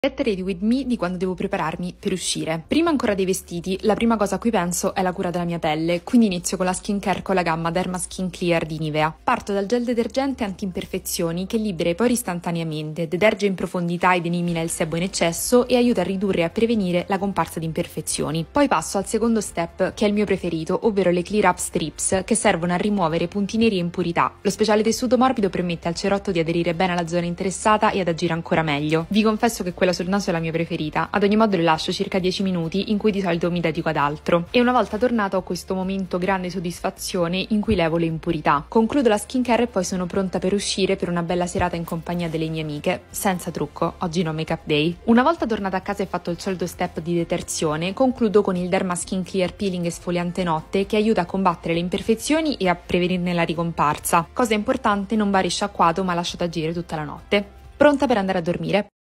Get ready with me di quando devo prepararmi per uscire. Prima ancora dei vestiti, la prima cosa a cui penso è la cura della mia pelle, quindi inizio con la skincare con la gamma Derma Skin Clear di Nivea. Parto dal gel detergente anti-imperfezioni che libera i pori istantaneamente, deterge in profondità ed elimina il sebo in eccesso e aiuta a ridurre e a prevenire la comparsa di imperfezioni. Poi passo al secondo step, che è il mio preferito, ovvero le Clear Up Strips, che servono a rimuovere punti neri e impurità. Lo speciale tessuto morbido permette al cerotto di aderire bene alla zona interessata e ad agire ancora meglio. Vi confesso che quella sul naso è la mia preferita, ad ogni modo le lascio circa 10 minuti in cui di solito mi dedico ad altro. E una volta tornato ho questo momento grande soddisfazione in cui levo le impurità. Concludo la skincare e poi sono pronta per uscire per una bella serata in compagnia delle mie amiche, senza trucco, oggi no make up day. Una volta tornata a casa e fatto il solito step di detersione, concludo con il Derma Skin Clear Peeling esfoliante notte che aiuta a combattere le imperfezioni e a prevenirne la ricomparsa. Cosa importante, non va risciacquato ma lasciato agire tutta la notte. Pronta per andare a dormire.